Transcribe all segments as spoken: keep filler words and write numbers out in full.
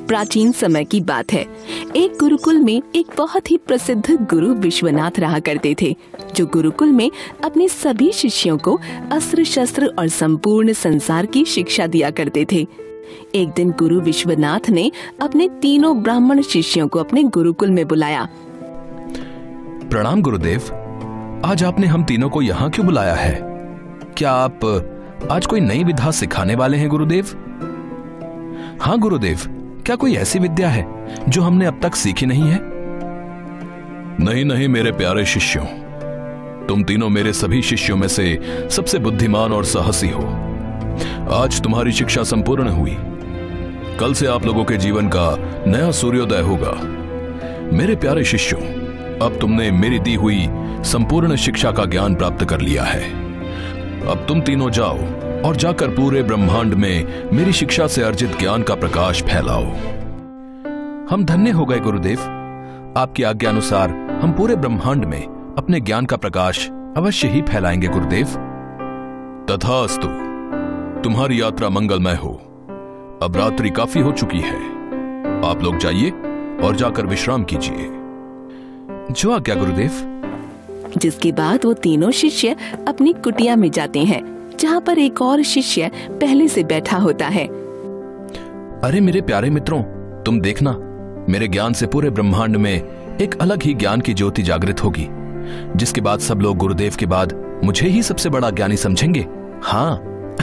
प्राचीन समय की बात है। एक गुरुकुल में एक बहुत ही प्रसिद्ध गुरु विश्वनाथ रहा करते थे, जो गुरुकुल में अपने सभी शिष्यों को अस्त्र शस्त्र और संपूर्ण संसार की शिक्षा दिया करते थे। एक दिन गुरु विश्वनाथ ने अपने तीनों ब्राह्मण शिष्यों को अपने गुरुकुल में बुलाया। प्रणाम गुरुदेव, आज आपने हम तीनों को यहाँ क्यों बुलाया है? क्या आप आज कोई नई विद्या सिखाने वाले हैं गुरुदेव? हाँ गुरुदेव, क्या कोई ऐसी विद्या है जो हमने अब तक सीखी नहीं है? नहीं नहीं मेरे प्यारे शिष्यों, तुम तीनों मेरे सभी शिष्यों में से सबसे बुद्धिमान और साहसी हो। आज तुम्हारी शिक्षा संपूर्ण हुई। कल से आप लोगों के जीवन का नया सूर्योदय होगा। मेरे प्यारे शिष्यों, अब तुमने मेरी दी हुई संपूर्ण शिक्षा का ज्ञान प्राप्त कर लिया है। अब तुम तीनों जाओ और जाकर पूरे ब्रह्मांड में मेरी शिक्षा से अर्जित ज्ञान का प्रकाश फैलाओ। हम धन्य हो गए गुरुदेव। आपकी आज्ञा अनुसार हम पूरे ब्रह्मांड में अपने ज्ञान का प्रकाश अवश्य ही फैलाएंगे गुरुदेव। तथास्तु, तुम्हारी यात्रा मंगलमय हो। अब रात्रि काफी हो चुकी है, आप लोग जाइए और जाकर विश्राम कीजिए। जो आज्ञा गुरुदेव। जिसके बाद वो तीनों शिष्य अपनी कुटिया में जाते हैं, जहाँ पर एक और शिष्य पहले से बैठा होता है। अरे मेरे प्यारे मित्रों, तुम देखना, मेरे ज्ञान से पूरे ब्रह्मांड में एक अलग ही ज्ञान की ज्योति जागृत होगी, जिसके बाद सब लोग गुरुदेव के बाद मुझे ही सबसे बड़ा ज्ञानी समझेंगे। हाँ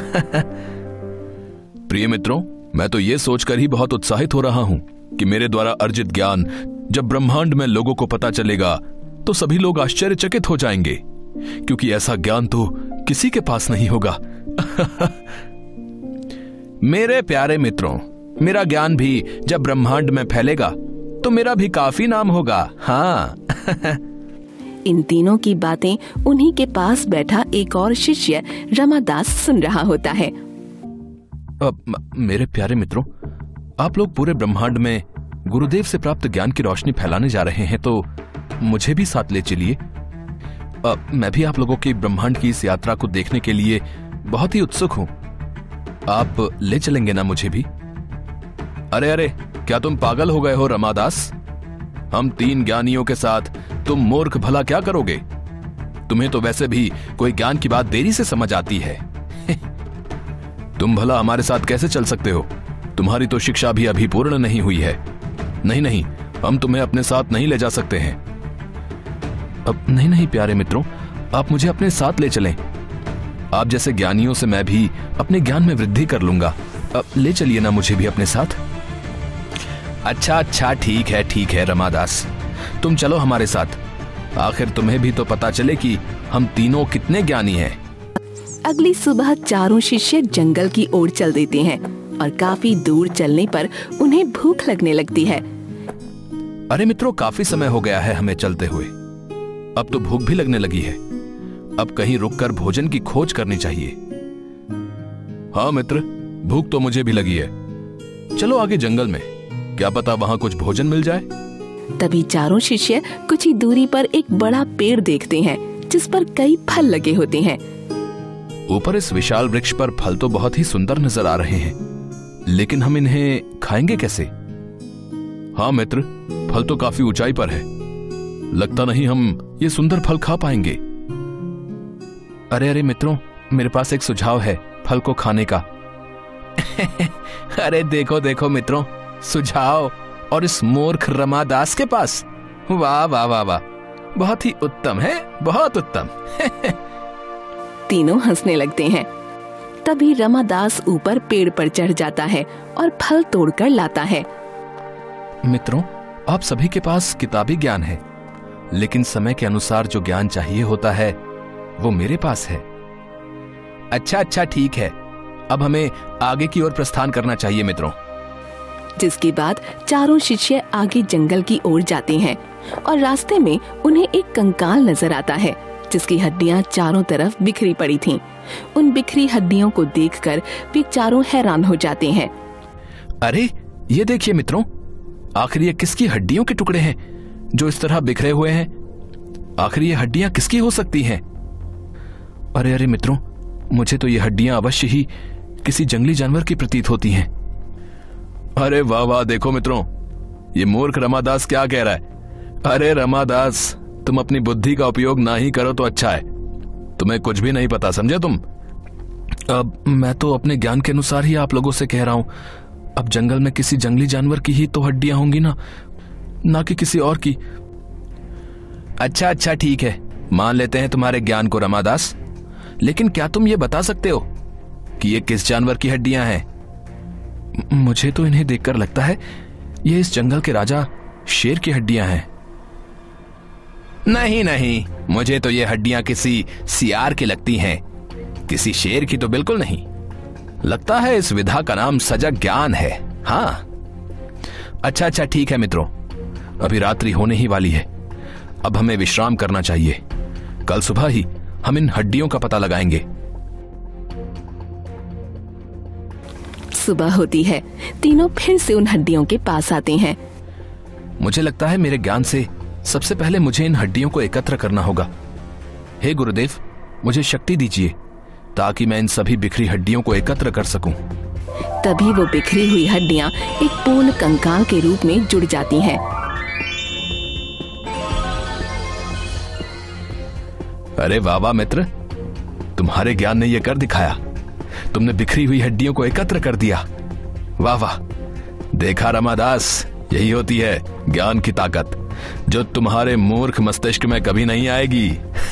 प्रिय मित्रों, मैं तो ये सोचकर ही बहुत उत्साहित हो रहा हूँ कि मेरे द्वारा अर्जित ज्ञान जब ब्रह्मांड में लोगों को पता चलेगा तो सभी लोग आश्चर्यचकित हो जाएंगे, क्योंकि ऐसा ज्ञान तो किसी के पास नहीं होगा। मेरे प्यारे मित्रों, मेरा ज्ञान भी जब ब्रह्मांड में फैलेगा तो मेरा भी काफी नाम होगा। हाँ इन तीनों की बातें उन्हीं के पास बैठा एक और शिष्य रमादास सुन रहा होता है। अब मेरे प्यारे मित्रों, आप लोग पूरे ब्रह्मांड में गुरुदेव से प्राप्त ज्ञान की रोशनी फैलाने जा रहे हैं, तो मुझे भी साथ ले चलिए। मैं भी आप लोगों की ब्रह्मांड की इस यात्रा को देखने के लिए बहुत ही उत्सुक हूं। आप ले चलेंगे ना मुझे भी? अरे अरे, क्या तुम पागल हो गए हो रमादास? हम तीन ज्ञानियों के साथ तुम मूर्ख भला क्या करोगे? तुम्हें तो वैसे भी कोई ज्ञान की बात देरी से समझ आती है। तुम भला हमारे साथ कैसे चल सकते हो? तुम्हारी तो शिक्षा भी अभी पूर्ण नहीं हुई है। नहीं नहीं, हम तुम्हें अपने साथ नहीं ले जा सकते हैं। अब नहीं नहीं प्यारे मित्रों, आप मुझे अपने साथ ले चलें। आप जैसे ज्ञानियों से मैं भी अपने ज्ञान में वृद्धि कर लूंगा। अब ले चलिए ना मुझे भी अपने साथ। अच्छा अच्छा, ठीक है ठीक है रमादास, तुम चलो हमारे साथ। आखिर तुम्हें भी तो पता चले कि हम तीनों कितने ज्ञानी हैं। अगली सुबह चारों शिष्य जंगल की ओर चल देते हैं और काफी दूर चलने पर उन्हें भूख लगने लगती है। अरे मित्रों, काफी समय हो गया है हमें चलते हुए। अब तो भूख भी लगने लगी है। अब कहीं रुककर भोजन की खोज करनी चाहिए। हाँ मित्र, भूख तो मुझे भी लगी है। चलो आगे जंगल में, क्या पता वहां कुछ भोजन मिल जाए। तभी चारों शिष्य कुछ ही दूरी पर एक बड़ा पेड़ देखते हैं, जिस पर कई फल लगे होते हैं। ऊपर इस विशाल वृक्ष पर फल तो बहुत ही सुंदर नजर आ रहे हैं, लेकिन हम इन्हें खाएंगे कैसे? हाँ मित्र, फल तो काफी ऊंचाई पर है। लगता नहीं हम ये सुंदर फल खा पाएंगे। अरे अरे मित्रों, मेरे पास एक सुझाव है फल को खाने का। अरे देखो देखो मित्रों, सुझाव और इस मूर्ख रमादास के पास। वाह वाह वाह वाह, बहुत ही उत्तम है, बहुत उत्तम। तीनों हंसने लगते हैं। तभी रमादास ऊपर पेड़ पर चढ़ जाता है और फल तोड़कर लाता है। मित्रों, आप सभी के पास किताबी ज्ञान है, लेकिन समय के अनुसार जो ज्ञान चाहिए होता है वो मेरे पास है। अच्छा अच्छा, ठीक है, अब हमें आगे की ओर प्रस्थान करना चाहिए मित्रों। जिसके बाद चारों शिष्य आगे जंगल की ओर जाते हैं और रास्ते में उन्हें एक कंकाल नजर आता है, जिसकी हड्डियां चारों तरफ बिखरी पड़ी थीं। उन बिखरी हड्डियों को देखकर वे चारों हैरान हो जाते हैं। अरे ये देखिए मित्रों, आखिर ये किसकी हड्डियों के टुकड़े हैं जो इस तरह बिखरे हुए हैं? आखिर ये हड्डियां किसकी हो सकती हैं? अरे अरे मित्रों, मुझे तो ये हड्डियां अवश्य ही किसी जंगली जानवर की प्रतीत होती हैं। अरे वाह वाह, देखो मित्रों, ये मूर्ख रमादास क्या कह रहा है। अरे रमादास, तुम अपनी बुद्धि का उपयोग ना ही करो तो अच्छा है। तुम्हें कुछ भी नहीं पता, समझे तुम? अब मैं तो अपने ज्ञान के अनुसार ही आप लोगों से कह रहा हूं। अब जंगल में किसी जंगली जानवर की ही तो हड्डियां होंगी ना, ना कि किसी और की। अच्छा अच्छा ठीक है, मान लेते हैं तुम्हारे ज्ञान को रमादास, लेकिन क्या तुम ये बता सकते हो कि ये किस जानवर की हड्डियां हैं? मुझे तो इन्हें देखकर लगता है ये इस जंगल के राजा शेर की हड्डियां हैं। नहीं नहीं, मुझे तो ये हड्डियां किसी सियार की लगती हैं, किसी शेर की तो बिल्कुल नहीं। लगता है इस विधा का नाम सजग ज्ञान है। हाँ अच्छा अच्छा ठीक है मित्रों, अभी रात्रि होने ही वाली है, अब हमें विश्राम करना चाहिए। कल सुबह ही हम इन हड्डियों का पता लगाएंगे। सुबह होती है, तीनों फिर से उन हड्डियों के पास आते हैं। मुझे लगता है मेरे ज्ञान से सबसे पहले मुझे इन हड्डियों को एकत्र करना होगा। हे गुरुदेव, मुझे शक्ति दीजिए ताकि मैं इन सभी बिखरी हड्डियों को एकत्र कर सकूं। तभी वो बिखरी हुई हड्डियां एक पूर्ण कंकाल के रूप में जुड़ जाती हैं। अरे वाह वाह मित्र, तुम्हारे ज्ञान ने यह कर दिखाया। तुमने बिखरी हुई हड्डियों को एकत्र कर दिया। वाह वाह, देखा रमादास, यही होती है ज्ञान की ताकत, जो तुम्हारे मूर्ख मस्तिष्क में कभी नहीं आएगी।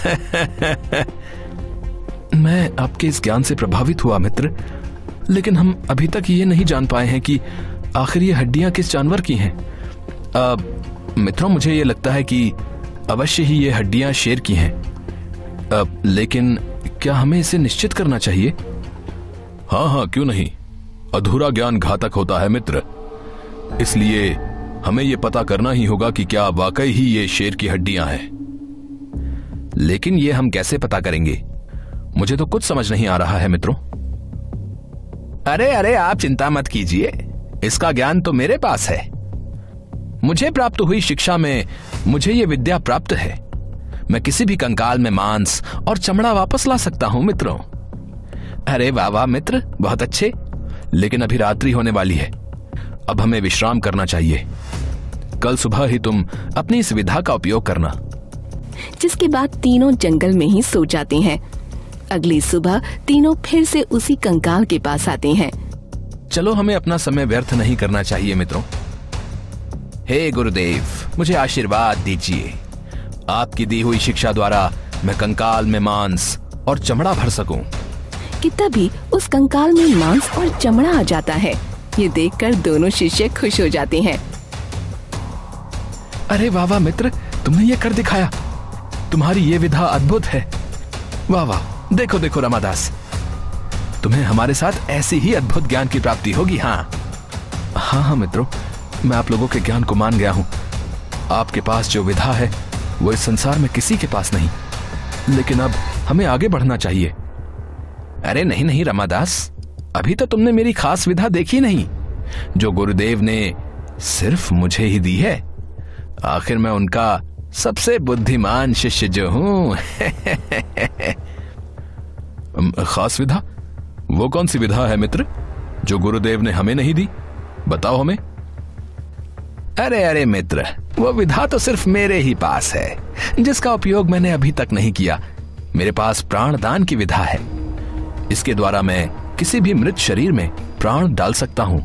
मैं आपके इस ज्ञान से प्रभावित हुआ मित्र, लेकिन हम अभी तक ये नहीं जान पाए हैं कि आखिर ये हड्डियां किस जानवर की हैं। अब मित्रों, मुझे ये लगता है कि अवश्य ही ये हड्डियां शेर की हैं। अब लेकिन क्या हमें इसे निश्चित करना चाहिए? हाँ हाँ, क्यों नहीं। अधूरा ज्ञान घातक होता है मित्र, इसलिए हमें यह पता करना ही होगा कि क्या वाकई ही ये शेर की हड्डियां हैं। लेकिन ये हम कैसे पता करेंगे? मुझे तो कुछ समझ नहीं आ रहा है मित्रों। अरे अरे, आप चिंता मत कीजिए, इसका ज्ञान तो मेरे पास है। मुझे प्राप्त हुई शिक्षा में मुझे ये विद्या प्राप्त है। मैं किसी भी कंकाल में मांस और चमड़ा वापस ला सकता हूं मित्रों। अरे वाह वाह मित्र, बहुत अच्छे, लेकिन अभी रात्रि होने वाली है, अब हमें विश्राम करना चाहिए। कल सुबह ही तुम अपनी इस विधा का उपयोग करना। जिसके बाद तीनों जंगल में ही सो जाते हैं। अगली सुबह तीनों फिर से उसी कंकाल के पास आते हैं। चलो, हमें अपना समय व्यर्थ नहीं करना चाहिए मित्रों। हे गुरुदेव, मुझे आशीर्वाद दीजिए। आपकी दी हुई शिक्षा द्वारा मैं कंकाल में मांस और चमड़ा भर सकूं। कि तभी उस कंकाल में मांस और चमड़ा आ जाता है। ये देखकर दोनों शिष्य खुश हो जाते हैं। अरे वाह वाह मित्र, तुमने ये कर दिखाया। तुम्हारी ये विधा अद्भुत है। वाह वाह, देखो देखो रमादास, तुम्हें हमारे साथ ऐसी ही अद्भुत ज्ञान की प्राप्ति होगी। हाँ हाँ हाँ मित्रों, मैं आप लोगों के ज्ञान को मान गया हूँ। आपके पास जो विधा है वो इस संसार में किसी के पास नहीं, लेकिन अब हमें आगे बढ़ना चाहिए। अरे नहीं नहीं रमादास, अभी तो तुमने मेरी खास विधा देखी नहीं, जो गुरुदेव ने सिर्फ मुझे ही दी है। आखिर मैं उनका सबसे बुद्धिमान शिष्य जो हूं। खास विधा? वो कौन सी विधा है मित्र जो गुरुदेव ने हमें नहीं दी? बताओ हमें। अरे अरे मित्र, वो विधा तो सिर्फ मेरे ही पास है, जिसका उपयोग मैंने अभी तक नहीं किया। मेरे पास प्राणदान की विधा है। इसके द्वारा मैं किसी भी मृत शरीर में प्राण डाल सकता हूं।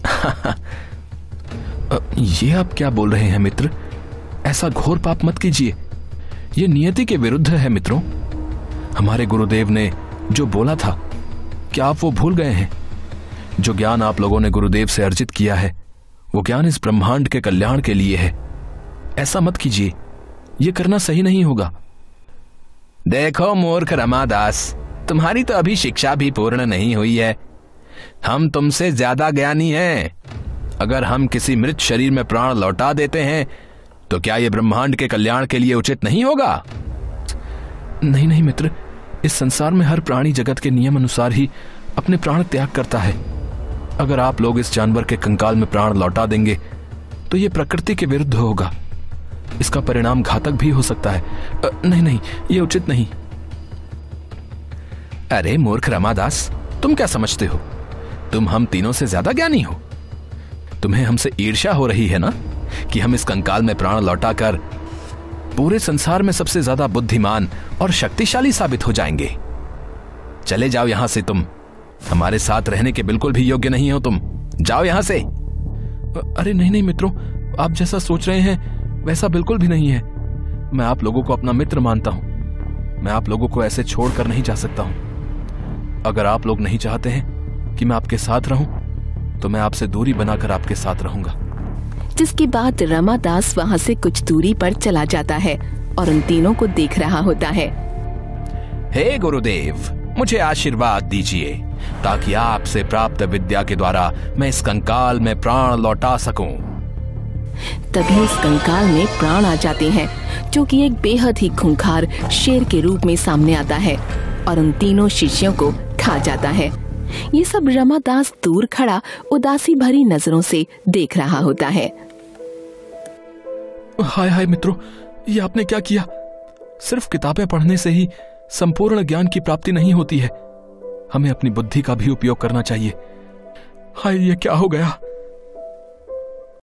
ये आप क्या बोल रहे हैं मित्र? ऐसा घोर पाप मत कीजिए, ये नियति के विरुद्ध है मित्रों। हमारे गुरुदेव ने जो बोला था, क्या आप वो भूल गए हैं? जो ज्ञान आप लोगों ने गुरुदेव से अर्जित किया है, वो ज्ञान इस ब्रह्मांड के कल्याण के लिए है। ऐसा मत कीजिए, ये करना सही नहीं होगा। देखो मूर्ख रमादास, तुम्हारी तो अभी शिक्षा भी पूर्ण नहीं हुई है। हम तुमसे ज्यादा ज्ञानी हैं। अगर हम किसी मृत शरीर में प्राण लौटा देते हैं तो क्या यह ब्रह्मांड के कल्याण के लिए उचित नहीं होगा? नहीं नहीं मित्र, इस संसार में हर प्राणी जगत के नियम अनुसार ही अपने प्राण त्याग करता है। अगर आप लोग इस जानवर के कंकाल में प्राण लौटा देंगे तो यह प्रकृति के विरुद्ध होगा। इसका परिणाम घातक भी हो सकता है। आ, नहीं नहीं, यह उचित नहीं। अरे मूर्ख रमादास, तुम क्या समझते हो? तुम हम तीनों से ज्यादा ज्ञानी हो। तुम्हें हमसे ईर्ष्या हो रही है ना कि हम इस कंकाल में प्राण लौटाकर पूरे संसार में सबसे ज्यादा बुद्धिमान और शक्तिशाली साबित हो जाएंगे। चले जाओ यहां से, तुम हमारे साथ रहने के बिल्कुल भी योग्य नहीं हो, तुम जाओ यहां से। अरे नहीं नहीं मित्रों, आप जैसा सोच रहे हैं वैसा बिल्कुल भी नहीं है। मैं आप लोगों को अपना मित्र मानता हूं। मैं आप लोगों को ऐसे छोड़कर नहीं जा सकता हूं। अगर आप लोग नहीं चाहते हैं कि मैं आपके साथ रहूं, तो मैं आपसे दूरी बनाकर आपके साथ रहूंगा। जिसके बाद रमादास वहां से कुछ दूरी पर चला जाता है और उन तीनों को देख रहा होता है। हे गुरुदेव, मुझे आशीर्वाद दीजिए ताकि आपसे प्राप्त विद्या के द्वारा मैं इस कंकाल में प्राण लौटा सकूं। तभी उस कंकाल में प्राण आ जाते हैं, जो कि एक बेहद ही खूंखार शेर के रूप में सामने आता है और उन तीनों शिष्यों को खा जाता है। ये सब रमादास दूर खड़ा उदासी भरी नजरों से देख रहा होता है। हाय हाय मित्रों, ये आपने क्या किया? सिर्फ किताबें पढ़ने से ही संपूर्ण ज्ञान की प्राप्ति नहीं होती है, हमें अपनी बुद्धि का भी उपयोग करना चाहिए। हाय, ये क्या हो गया?